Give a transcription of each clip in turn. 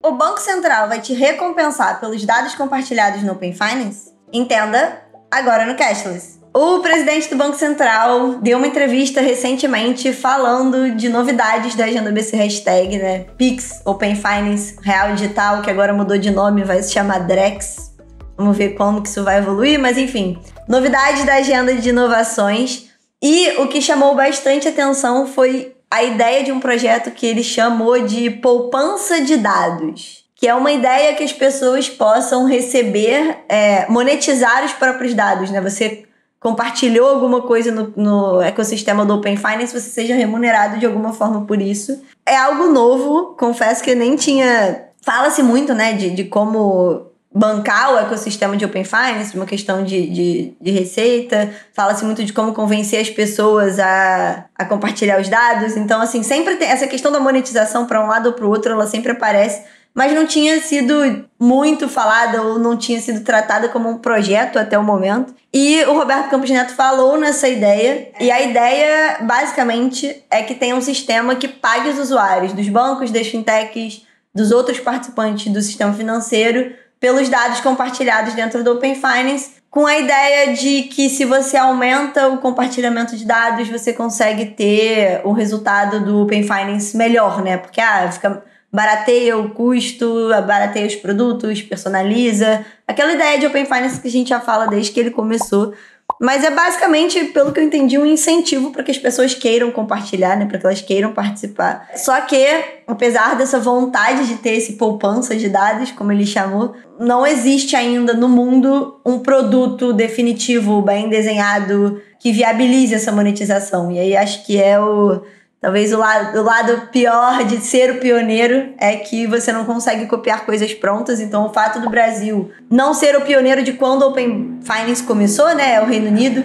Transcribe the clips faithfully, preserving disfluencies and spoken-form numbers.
O Banco Central vai te recompensar pelos dados compartilhados no Open Finance? Entenda agora no Cashless. O presidente do Banco Central deu uma entrevista recentemente falando de novidades da Agenda B C Hashtag, né? Pix, Open Finance, Real Digital, que agora mudou de nome, vai se chamar Drex. Vamos ver como que isso vai evoluir, mas enfim. Novidades da agenda de inovações. E o que chamou bastante atenção foi a ideia de um projeto que ele chamou de poupança de dados, que é uma ideia que as pessoas possam receber, é, monetizar os próprios dados, né? Você compartilhou alguma coisa no, no ecossistema do Open Finance, você seja remunerado de alguma forma por isso. É algo novo, confesso que nem tinha... Fala-se muito, né, de, de como bancar o ecossistema de Open Finance, uma questão de, de, de receita, fala-se muito de como convencer as pessoas a, a compartilhar os dados. Então, assim, sempre tem essa questão da monetização para um lado ou para o outro, ela sempre aparece, mas não tinha sido muito falada ou não tinha sido tratada como um projeto até o momento. E o Roberto Campos Neto falou nessa ideia, e a ideia, basicamente, é que tenha um sistema que pague os usuários dos bancos, das fintechs, dos outros participantes do sistema financeiro, pelos dados compartilhados dentro do Open Finance, com a ideia de que se você aumenta o compartilhamento de dados, você consegue ter o resultado do Open Finance melhor, né? Porque ah, fica, barateia o custo, barateia os produtos, personaliza. Aquela ideia de Open Finance que a gente já fala desde que ele começou. Mas é basicamente, pelo que eu entendi, um incentivo para que as pessoas queiram compartilhar, né? Para que elas queiram participar. Só que, apesar dessa vontade de ter esse poupança de dados, como ele chamou, não existe ainda no mundo um produto definitivo, bem desenhado, que viabilize essa monetização. E aí acho que é o... Talvez o lado, o lado pior de ser o pioneiro é que você não consegue copiar coisas prontas. Então, o fato do Brasil não ser o pioneiro de quando o Open Finance começou, né? É o Reino Unido.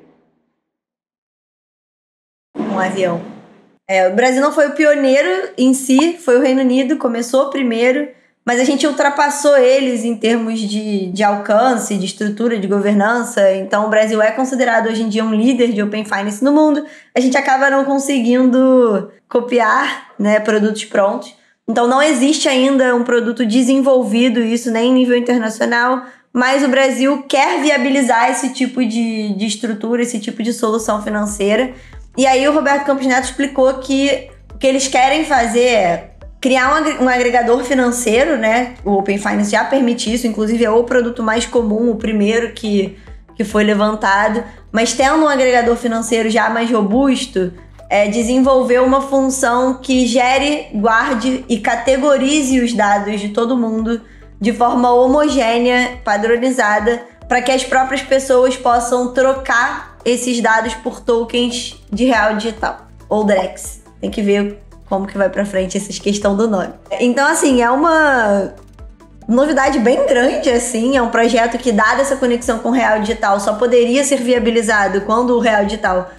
Um avião. É, o Brasil não foi o pioneiro em si, foi o Reino Unido, começou primeiro. Mas a gente ultrapassou eles em termos de, de alcance, de estrutura, de governança. Então, o Brasil é considerado hoje em dia um líder de Open Finance no mundo. A gente acaba não conseguindo copiar, né, produtos prontos. Então, não existe ainda um produto desenvolvido, isso nem em nível internacional. Mas o Brasil quer viabilizar esse tipo de, de estrutura, esse tipo de solução financeira. E aí, o Roberto Campos Neto explicou que o que eles querem fazer é criar um agregador financeiro, né? O Open Finance já permite isso, inclusive é o produto mais comum, o primeiro que, que foi levantado. Mas tendo um agregador financeiro já mais robusto, é desenvolver uma função que gere, guarde e categorize os dados de todo mundo de forma homogênea, padronizada, para que as próprias pessoas possam trocar esses dados por tokens de real digital, ou Drex. Tem que ver como que vai pra frente essa questão do nome. Então, assim, é uma novidade bem grande, assim, é um projeto que, dada essa conexão com o real digital, só poderia ser viabilizado quando o real digital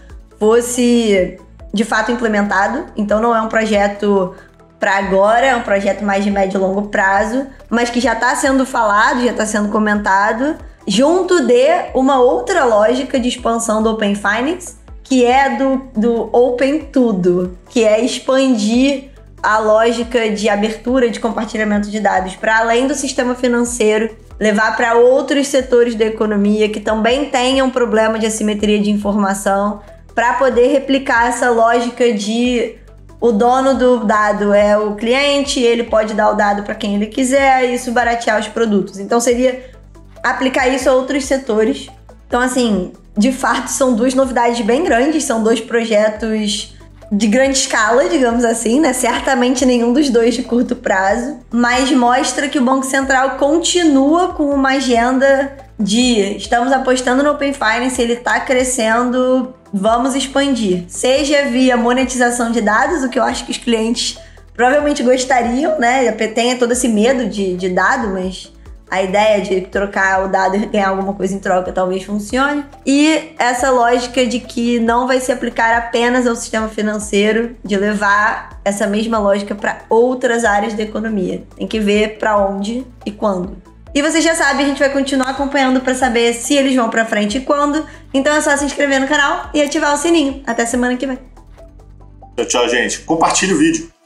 fosse, de fato, implementado. Então, não é um projeto para agora, é um projeto mais de médio e longo prazo, mas que já está sendo falado, já está sendo comentado, junto de uma outra lógica de expansão do Open Finance, que é do, do Open Tudo, que é expandir a lógica de abertura de compartilhamento de dados para além do sistema financeiro, levar para outros setores da economia que também tenham problema de assimetria de informação, para poder replicar essa lógica de o dono do dado é o cliente, ele pode dar o dado para quem ele quiser, e isso baratear os produtos. Então seria aplicar isso a outros setores. Então, assim, de fato, são duas novidades bem grandes, são dois projetos de grande escala, digamos assim, né? Certamente nenhum dos dois de curto prazo, mas mostra que o Banco Central continua com uma agenda de estamos apostando no Open Finance, ele está crescendo, vamos expandir. Seja via monetização de dados, o que eu acho que os clientes provavelmente gostariam, né? Tem todo esse medo de, de dado, mas a ideia de trocar o dado e ganhar alguma coisa em troca talvez funcione. E essa lógica de que não vai se aplicar apenas ao sistema financeiro, de levar essa mesma lógica para outras áreas da economia. Tem que ver para onde e quando. E você já sabe, a gente vai continuar acompanhando para saber se eles vão para frente e quando. Então é só se inscrever no canal e ativar o sininho. Até semana que vem. Tchau, tchau, gente. Compartilhe o vídeo.